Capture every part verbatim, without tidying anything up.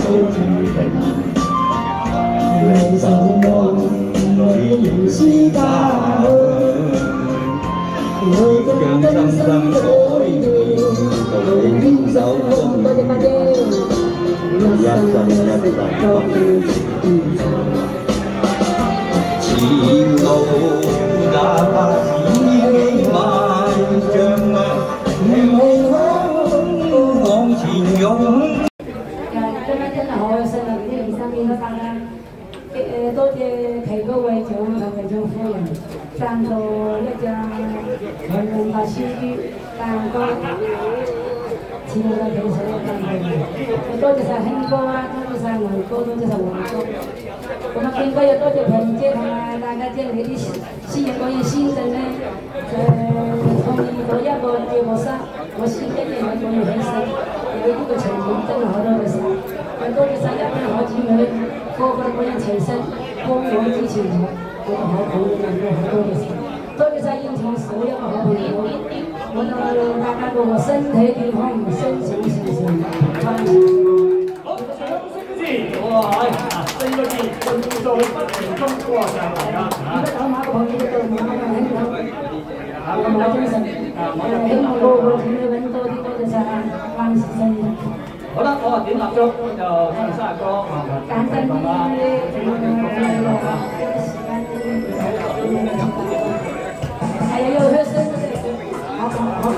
你手夢裏仍是家我將真心改變，到你牽手中，一生一世都前路哪怕是漫長啊，夢想往前湧。 今晚真係好開心啊！呢二三年都翻啦。誒多謝皮高會長同會長夫人贊助一張全文化 C D 蛋糕，錢我哋俾曬一間佢。多謝晒興哥啊，多謝晒牛哥，多謝晒黃哥。咁啊，應該要多謝平姐同埋大家姐你啲私人嗰啲先生咧，誒同意咗一個節目室，我先一年我仲要起身，你呢個情況真係好多嘅事。多謝晒一班好姊妹，個個都一齊身幫我支持我，我都好感動，有好多嘅事。多謝晒現場所有嘅好朋友，我祝大家個身體健康，心想事成。 好，掌聲支持！哇，四個字，盡做不成功，哇，就係咁啦。 而家講馬個朋友都馬個兄弟，馬個馬精神，希望個個姊妹揾多啲，多謝晒萬事勝意。 好啦，我話點蠟燭就唱生日歌， 簡單啲啦。係啊，要開心，好好好，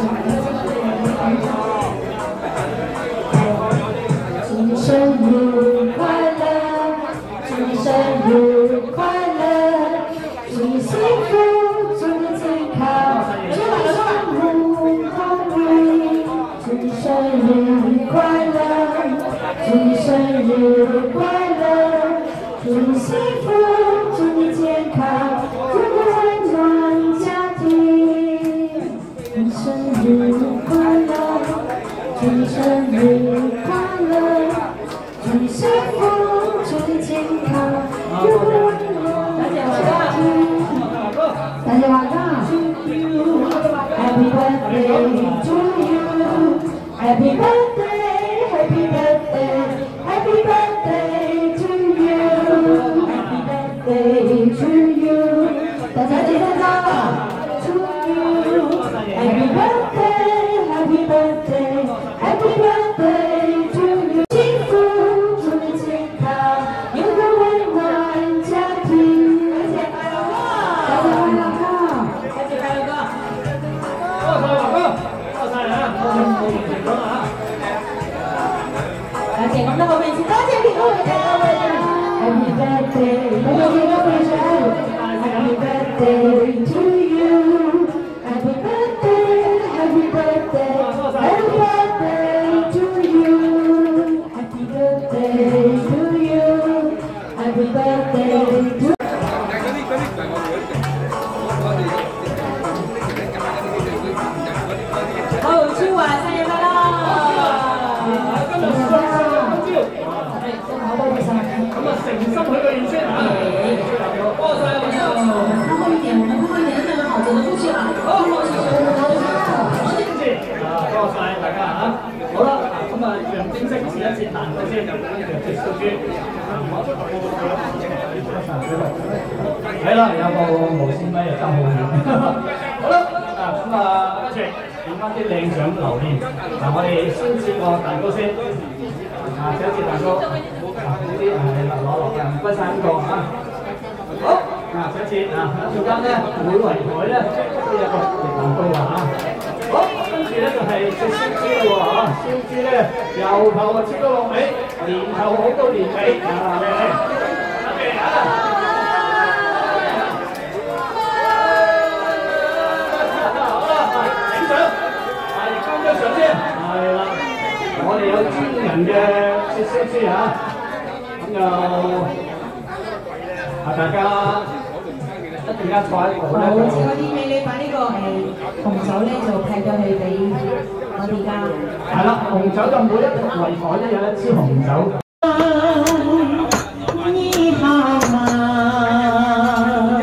祝生日快樂，祝生日快樂，祝你幸福，祝你健康，祝你生日快乐，祝你生日快樂。祝你生日快樂，祝你幸福，祝你健康，祝你溫暖家庭。祝你生日快樂，祝你生日快樂，祝你幸福，祝你健康，祝你溫暖家庭。大家晚上好。Happy birthday to you, Happy birthday, Happy birthday, Happy birthday to you, Happy birthday to you。大家記得啦 ，to you，Happy birthday, Happy birthday, Happy birthday to you。幸福，祝你健康，有个温暖家庭。大家快乐歌，大家快乐歌，大家快乐歌。多謝華哥，多謝啊，多謝冇完成咗啊！感謝咁多個名字，多謝皮哥嘅各位啊 ！Happy birthday， 多謝皮哥會長 ，Happy birthday to you，Happy birthday，Happy birthday，Happy birthday to you，Happy birthday to you，Happy birthday to。好，朱華生日快樂！今日生日今朝，係真係好多謝晒。咁啊，誠心許個願先嚇，多謝你啊！他會點，我們會點那個好的出去啊！好，好，好，謝謝啊，多謝大家嚇。好啦，咁啊，象徵式試一試彈歌先，就跟住接燒豬。係啦，有個無線咪又爭好遠。好啦，啊咁啊，跟住。點翻啲靚相留念。嗱，我哋先切個蛋糕先。啊，小切蛋糕。啊，呢啲係攞落嘅，唔該曬呢個啊。好，啊，小切啊，中間咧每圍台咧都有個蛋糕啊嚇。好，跟住咧就係食燒豬喎嚇，燒豬咧由頭啊切到落尾，年頭好到年尾啊，靚靚。OK 啊。係啦，我哋有專人嘅切燒豬嚇，咁就啊大家一陣間坐喺度咧。好，似嗰啲美女把呢個誒紅酒咧就派咗去俾我哋家。係啦，紅酒就每一圍台都有一支紅酒。你好嗎？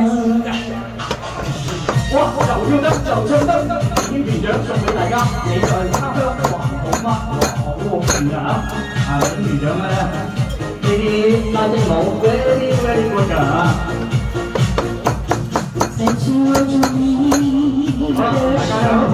哇！又跳得又唱得，天團獎送俾大家，你在他鄉環好嗎？好好勁㗎嚇！啊，天團獎咧〜 你那你冇鬼你鬼你过家。 在紧握住你的手。